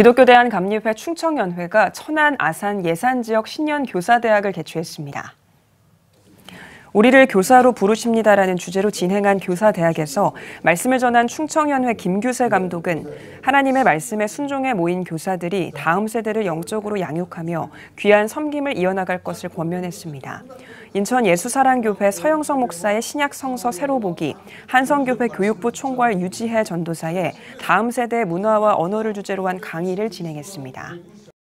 기독교 대한감리회 충청연회가 천안 아산 예산지역 신년교사대학을 개최했습니다. 우리를 교사로 부르십니다라는 주제로 진행한 교사대학에서 말씀을 전한 충청연회 김규세 감독은 하나님의 말씀에 순종해 모인 교사들이 다음 세대를 영적으로 양육하며 귀한 섬김을 이어나갈 것을 권면했습니다. 인천 예수사랑교회 서영석 목사의 신약성서 새로 보기, 한성교회 교육부 총괄 유지혜 전도사의 다음 세대의 문화와 언어를 주제로 한 강의를 진행했습니다.